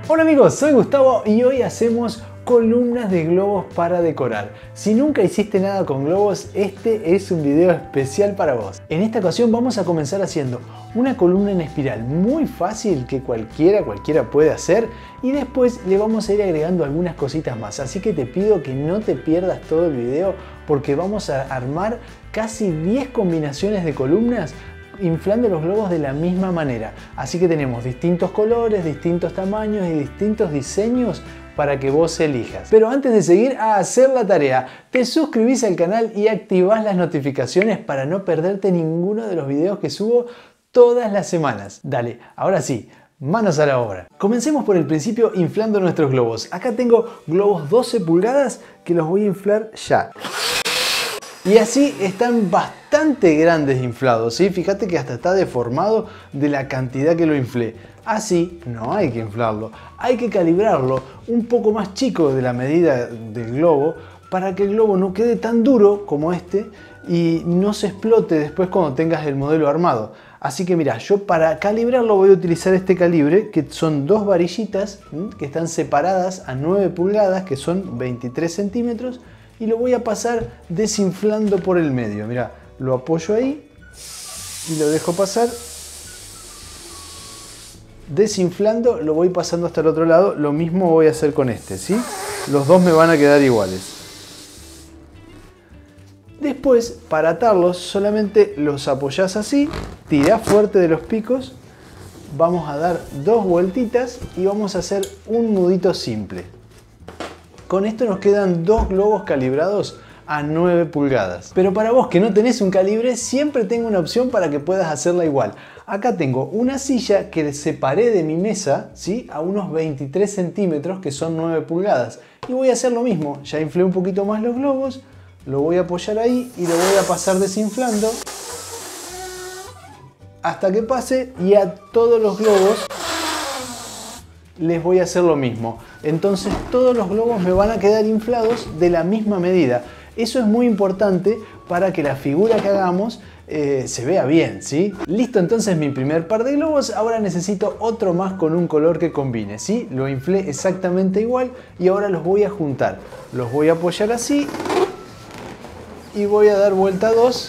Hola amigos, soy Gustavo y hoy hacemos columnas de globos para decorar. Si nunca hiciste nada con globos, este es un video especial para vos. En esta ocasión vamos a comenzar haciendo una columna en espiral muy fácil que cualquiera puede hacer, y después le vamos a ir agregando algunas cositas más. Así que te pido que no te pierdas todo el video porque vamos a armar casi 10 combinaciones de columnas inflando los globos de la misma manera. Así que tenemos distintos colores, distintos tamaños y distintos diseños para que vos elijas. Pero antes de seguir a hacer la tarea, te suscribís al canal y activás las notificaciones para no perderte ninguno de los videos que subo todas las semanas. Dale, ahora sí, manos a la obra. Comencemos por el principio inflando nuestros globos. Acá tengo globos 12 pulgadas que los voy a inflar ya. Y así están bastante grandes inflados, ¿sí? Fíjate que hasta está deformado de la cantidad que lo inflé. Así no hay que inflarlo, hay que calibrarlo un poco más chico de la medida del globo para que el globo no quede tan duro como este y no se explote después cuando tengas el modelo armado. Así que mira, yo para calibrarlo voy a utilizar este calibre, que son dos varillitas que están separadas a 9 pulgadas, que son 23 centímetros. Y lo voy a pasar desinflando por el medio. Mira, lo apoyo ahí y lo dejo pasar. Desinflando, lo voy pasando hasta el otro lado. Lo mismo voy a hacer con este, ¿sí? Los dos me van a quedar iguales. Después, para atarlos, solamente los apoyás así, tirás fuerte de los picos. Vamos a dar dos vueltitas y vamos a hacer un nudito simple. Con esto nos quedan dos globos calibrados a 9 pulgadas. Pero para vos que no tenés un calibre, siempre tengo una opción para que puedas hacerla igual. Acá tengo una silla que separé de mi mesa, ¿sí? A unos 23 centímetros, que son 9 pulgadas. Y voy a hacer lo mismo. Ya inflé un poquito más los globos, lo voy a apoyar ahí y lo voy a pasar desinflando hasta que pase, y a todos los globos les voy a hacer lo mismo. Entonces todos los globos me van a quedar inflados de la misma medida. Eso es muy importante para que la figura que hagamos se vea bien, ¿sí? Listo, entonces mi primer par de globos. Ahora necesito otro más con un color que combine, ¿sí? Lo inflé exactamente igual y ahora los voy a juntar. Los voy a apoyar así y voy a dar vuelta 2.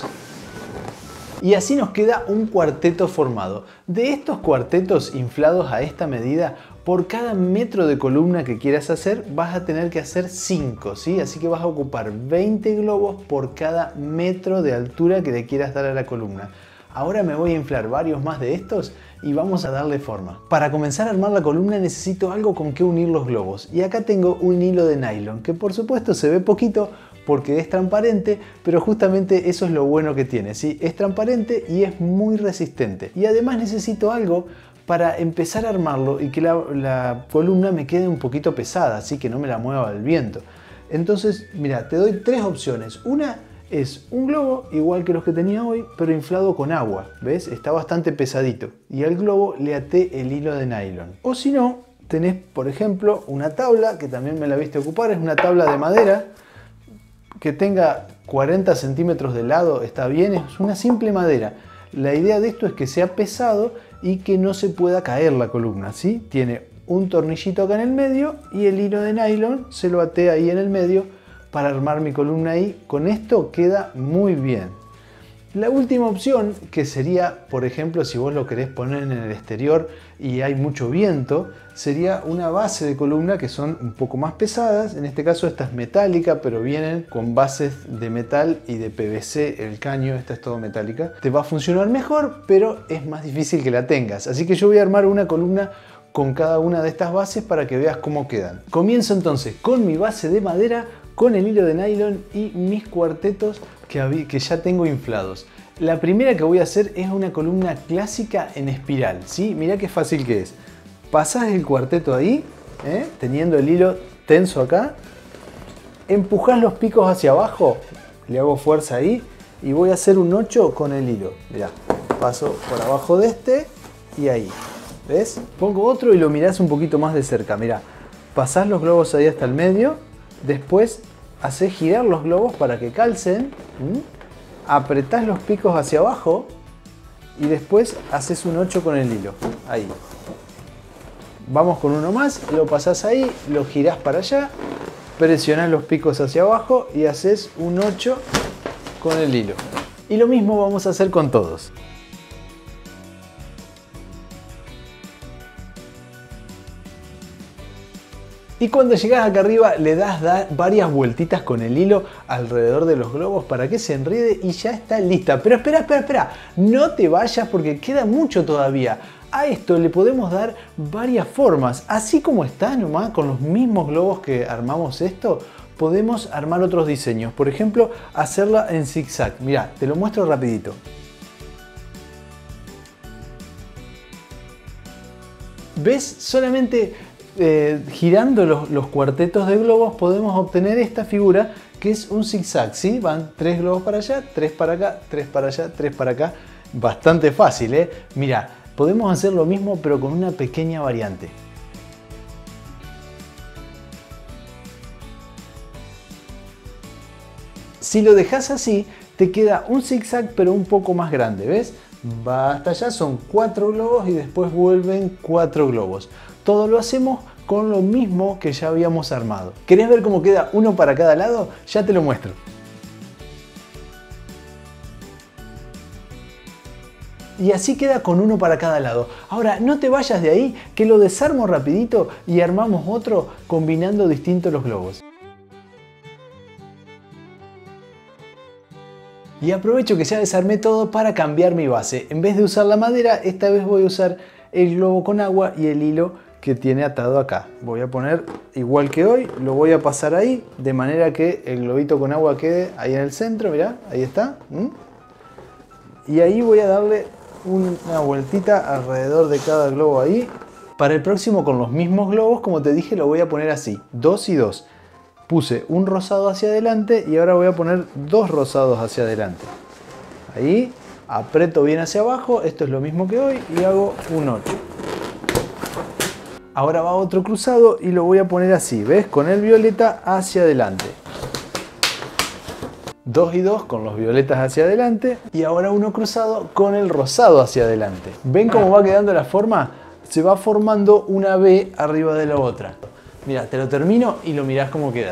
Y así nos queda un cuarteto formado. De estos cuartetos inflados a esta medida, por cada metro de columna que quieras hacer, vas a tener que hacer 5, ¿sí? Así que vas a ocupar 20 globos por cada metro de altura que le quieras dar a la columna. Ahora me voy a inflar varios más de estos y vamos a darle forma. Para comenzar a armar la columna necesito algo con que unir los globos. Y acá tengo un hilo de nylon, que por supuesto se ve poquito porque es transparente, pero justamente eso es lo bueno que tiene, ¿sí? Es transparente y es muy resistente. Y además necesito algo para empezar a armarlo y que la columna me quede un poquito pesada, así que no me la mueva el viento. Entonces, mira, te doy tres opciones. Una es un globo igual que los que tenía hoy, pero inflado con agua, ¿ves? Está bastante pesadito. Y al globo le até el hilo de nylon. O si no, tenés, por ejemplo, una tabla, que también me la viste ocupar, es una tabla de madera, que tenga 40 centímetros de lado, está bien, es una simple madera. La idea de esto es que sea pesado y que no se pueda caer la columna, ¿sí? Tiene un tornillito acá en el medio y el hilo de nylon se lo até ahí en el medio para armar mi columna ahí. Con esto queda muy bien. La última opción, que sería, por ejemplo, si vos lo querés poner en el exterior y hay mucho viento, sería una base de columna que son un poco más pesadas. En este caso esta es metálica, pero vienen con bases de metal y de PVC. El caño, esta es todo metálica. Te va a funcionar mejor, pero es más difícil que la tengas. Así que yo voy a armar una columna con cada una de estas bases para que veas cómo quedan. Comienzo entonces con mi base de madera, con el hilo de nylon y mis cuartetos que ya tengo inflados. La primera que voy a hacer es una columna clásica en espiral, ¿sí? Mirá qué fácil que es. Pasás el cuarteto ahí, teniendo el hilo tenso acá, empujás los picos hacia abajo, le hago fuerza ahí y voy a hacer un 8 con el hilo. Mirá, paso por abajo de este y ahí, ¿ves? Pongo otro y lo mirás un poquito más de cerca. Mirá, pasás los globos ahí hasta el medio, después hacés girar los globos para que calcen, apretás los picos hacia abajo y después haces un 8 con el hilo, ahí. Vamos con uno más, lo pasás ahí, lo girás para allá, presionás los picos hacia abajo y haces un 8 con el hilo. Y lo mismo vamos a hacer con todos. Y cuando llegas acá arriba le das varias vueltitas con el hilo alrededor de los globos para que se enrede y ya está lista. Pero espera, no te vayas porque queda mucho todavía. A esto le podemos dar varias formas. Así como está nomás, con los mismos globos que armamos esto, podemos armar otros diseños. Por ejemplo, hacerla en zigzag. Mirá, te lo muestro rapidito. ¿Ves? Solamente girando los cuartetos de globos podemos obtener esta figura que es un zigzag, ¿sí? Van 3 globos para allá, 3 para acá, 3 para allá, 3 para acá. Bastante fácil, ¿eh? Mirá, podemos hacer lo mismo pero con una pequeña variante. Si lo dejas así, te queda un zigzag pero un poco más grande, ¿ves? Va hasta allá, son 4 globos y después vuelven 4 globos. Todo lo hacemos con lo mismo que ya habíamos armado. ¿Querés ver cómo queda uno para cada lado? Ya te lo muestro. Y así queda con uno para cada lado. Ahora, no te vayas de ahí, que lo desarmo rapidito y armamos otro combinando distintos los globos. Y aprovecho que ya desarmé todo para cambiar mi base. En vez de usar la madera, esta vez voy a usar el globo con agua y el hilo que tiene atado acá. Voy a poner igual que hoy, lo voy a pasar ahí, de manera que el globito con agua quede ahí en el centro, mirá, ahí está. Y ahí voy a darle una vueltita alrededor de cada globo ahí. Para el próximo, con los mismos globos, como te dije, lo voy a poner así, 2 y 2. Puse un rosado hacia adelante y ahora voy a poner 2 rosados hacia adelante. Ahí, aprieto bien hacia abajo, esto es lo mismo que hoy, y hago un 8. Ahora va otro cruzado y lo voy a poner así, ¿ves? Con el violeta hacia adelante. 2 y 2 con los violetas hacia adelante y ahora uno cruzado con el rosado hacia adelante. ¿Ven cómo va quedando la forma? Se va formando una V arriba de la otra. Mira, te lo termino y lo mirás cómo queda.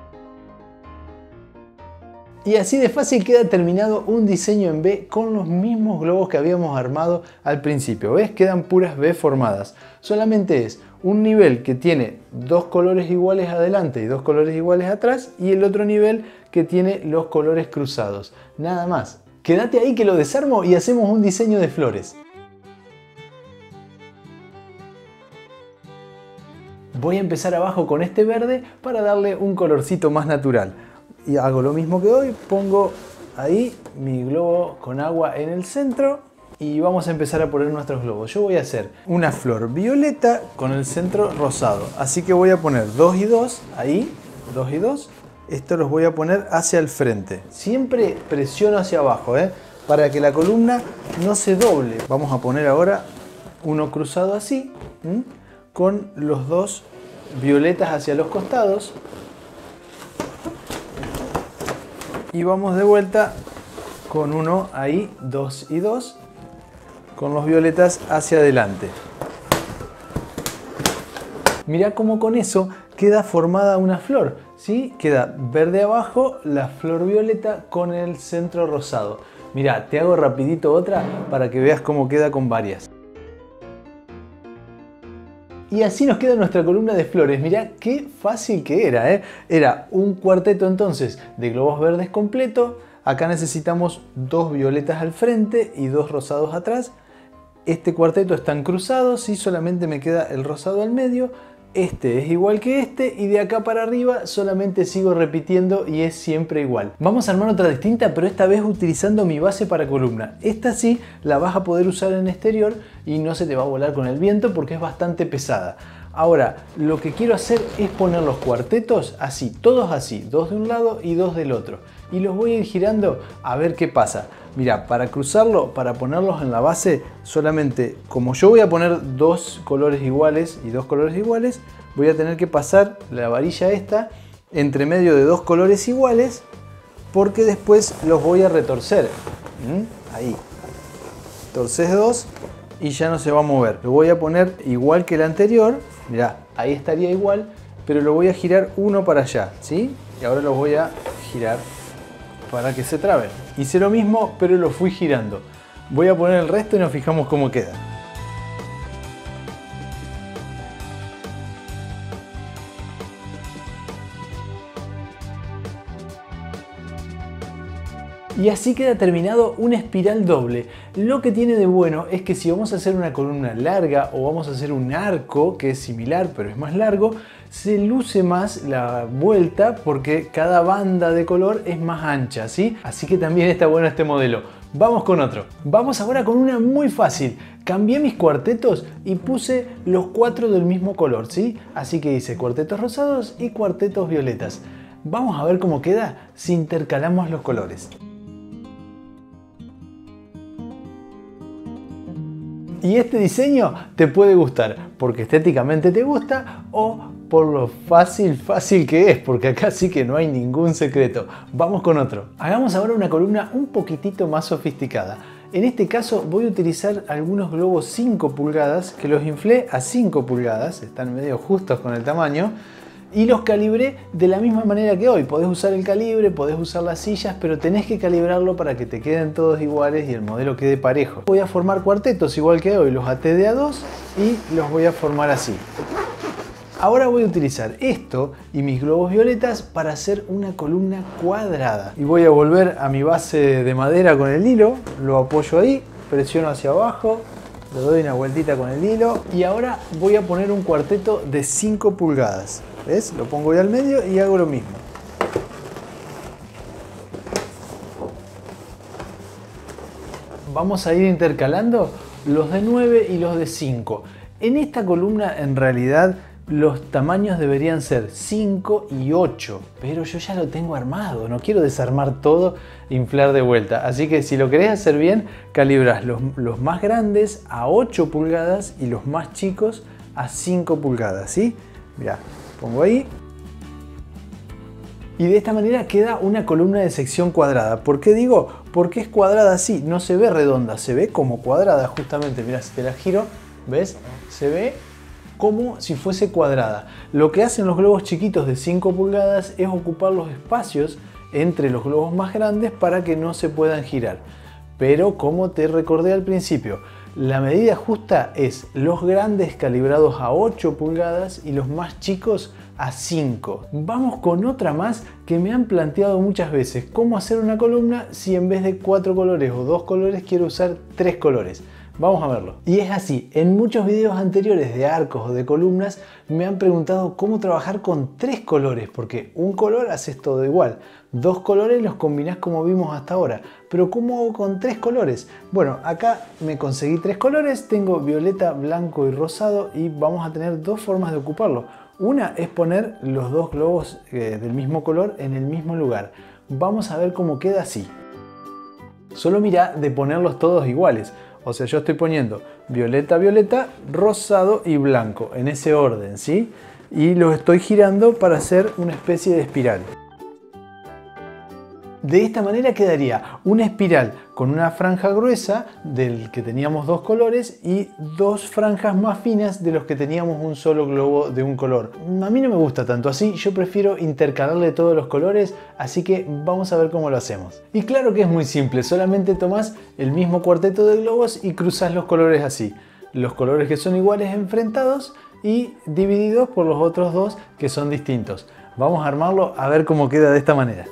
Y así de fácil queda terminado un diseño en V con los mismos globos que habíamos armado al principio. ¿Ves? Quedan puras V formadas. Solamente es un nivel que tiene 2 colores iguales adelante y 2 colores iguales atrás y el otro nivel que tiene los colores cruzados. Nada más. Quédate ahí que lo desarmo y hacemos un diseño de flores. Voy a empezar abajo con este verde para darle un colorcito más natural. Y hago lo mismo que hoy, pongo ahí mi globo con agua en el centro y vamos a empezar a poner nuestros globos. Yo voy a hacer una flor violeta con el centro rosado. Así que voy a poner 2 y 2, ahí, 2 y 2. Esto los voy a poner hacia el frente. Siempre presiono hacia abajo, para que la columna no se doble. Vamos a poner ahora uno cruzado así, con los 2 violetas hacia los costados. Y vamos de vuelta con uno ahí, 2 y 2, con los violetas hacia adelante. Mirá cómo con eso queda formada una flor, ¿sí? Queda verde abajo, la flor violeta con el centro rosado. Mirá, te hago rapidito otra para que veas cómo queda con varias. Y así nos queda nuestra columna de flores. Mirá qué fácil que era, ¿eh? Era un cuarteto entonces de globos verdes completo. Acá necesitamos 2 violetas al frente y 2 rosados atrás. Este cuarteto están cruzados y solamente me queda el rosado al medio. Este es igual que este y de acá para arriba solamente sigo repitiendo y es siempre igual. Vamos a armar otra distinta, pero esta vez utilizando mi base para columna. Esta sí la vas a poder usar en exterior y no se te va a volar con el viento porque es bastante pesada. Ahora, lo que quiero hacer es poner los cuartetos así, todos así, 2 de un lado y 2 del otro. Y los voy a ir girando a ver qué pasa. Mira, para cruzarlo, para ponerlos en la base, solamente como yo voy a poner 2 colores iguales y 2 colores iguales, voy a tener que pasar la varilla esta entre medio de 2 colores iguales porque después los voy a retorcer. Ahí. Torces 2 y ya no se va a mover. Lo voy a poner igual que el anterior. Mirá, ahí estaría igual, pero lo voy a girar uno para allá, ¿sí? Y ahora lo voy a girar para que se traben. Hice lo mismo, pero lo fui girando. Voy a poner el resto y nos fijamos cómo queda. Y así queda terminado una espiral doble. Lo que tiene de bueno es que si vamos a hacer una columna larga o vamos a hacer un arco que es similar pero es más largo, se luce más la vuelta porque cada banda de color es más ancha, ¿sí? Así que también está bueno este modelo. Vamos con otro. Vamos ahora con una muy fácil. Cambié mis cuartetos y puse los 4 del mismo color, ¿sí? Así que hice cuartetos rosados y cuartetos violetas. Vamos a ver cómo queda si intercalamos los colores. Y este diseño te puede gustar porque estéticamente te gusta o por lo fácil que es, porque acá sí que no hay ningún secreto. Vamos con otro. Hagamos ahora una columna un poquitito más sofisticada. En este caso voy a utilizar algunos globos 5 pulgadas que los inflé a 5 pulgadas, están medio justos con el tamaño. Y los calibré de la misma manera que hoy. Podés usar el calibre, podés usar las sillas, pero tenés que calibrarlo para que te queden todos iguales y el modelo quede parejo. Voy a formar cuartetos igual que hoy, los até de a 2 y los voy a formar así. Ahora voy a utilizar esto y mis globos violetas para hacer una columna cuadrada. Y voy a volver a mi base de madera con el hilo, lo apoyo ahí, presiono hacia abajo, le doy una vueltita con el hilo y ahora voy a poner un cuarteto de 5 pulgadas. ¿Ves? Lo pongo ahí al medio y hago lo mismo. Vamos a ir intercalando los de 9 y los de 5. En esta columna en realidad los tamaños deberían ser 5 y 8, pero yo ya lo tengo armado, no quiero desarmar todo e inflar de vuelta. Así que si lo querés hacer bien, calibras los más grandes a 8 pulgadas y los más chicos a 5 pulgadas, ¿sí? Mirá. Pongo ahí y de esta manera queda una columna de sección cuadrada. ¿Por qué digo? Porque es cuadrada así, no se ve redonda, se ve como cuadrada justamente. Mirá, si te la giro, ¿ves? Se ve como si fuese cuadrada. Lo que hacen los globos chiquitos de 5 pulgadas es ocupar los espacios entre los globos más grandes para que no se puedan girar. Pero como te recordé al principio, la medida justa es los grandes calibrados a 8 pulgadas y los más chicos a 5. Vamos con otra más que me han planteado muchas veces. ¿Cómo hacer una columna si en vez de 4 colores o 2 colores quiero usar 3 colores? Vamos a verlo. Y es así, en muchos videos anteriores de arcos o de columnas me han preguntado cómo trabajar con 3 colores, porque un color haces todo igual, 2 colores los combinás como vimos hasta ahora, pero ¿cómo hago con 3 colores? Bueno, acá me conseguí 3 colores, tengo violeta, blanco y rosado y vamos a tener 2 formas de ocuparlo. Una es poner los 2 globos del mismo color en el mismo lugar. Vamos a ver cómo queda así. Solo mira de ponerlos todos iguales. O sea, yo estoy poniendo violeta, violeta, rosado y blanco, en ese orden, ¿sí? Y los estoy girando para hacer una especie de espiral. De esta manera quedaría una espiral con una franja gruesa del que teníamos 2 colores y 2 franjas más finas de los que teníamos un solo globo de un color. A mí no me gusta tanto así, yo prefiero intercalarle todos los colores, así que vamos a ver cómo lo hacemos. Y claro que es muy simple, solamente tomás el mismo cuarteto de globos y cruzás los colores así. Los colores que son iguales enfrentados y divididos por los otros 2 que son distintos. Vamos a armarlo a ver cómo queda de esta manera.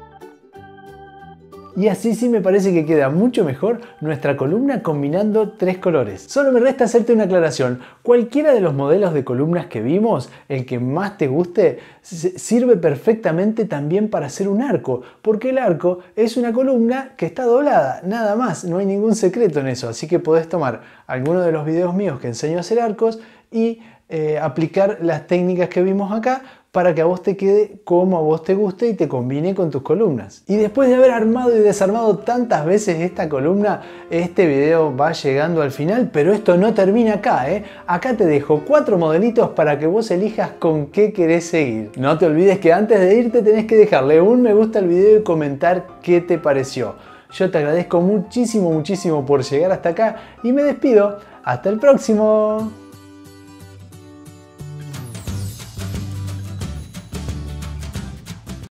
Y así sí me parece que queda mucho mejor nuestra columna combinando 3 colores. Solo me resta hacerte una aclaración. Cualquiera de los modelos de columnas que vimos, el que más te guste, sirve perfectamente también para hacer un arco, porque el arco es una columna que está doblada, nada más, no hay ningún secreto en eso. Así que podés tomar alguno de los videos míos que enseño a hacer arcos y aplicar las técnicas que vimos acá para que a vos te quede como a vos te guste y te combine con tus columnas. Y después de haber armado y desarmado tantas veces esta columna, este video va llegando al final, pero esto no termina acá, ¿eh? Acá te dejo 4 modelitos para que vos elijas con qué querés seguir. No te olvides que antes de irte tenés que dejarle un me gusta al video y comentar qué te pareció. Yo te agradezco muchísimo por llegar hasta acá y me despido. ¡Hasta el próximo!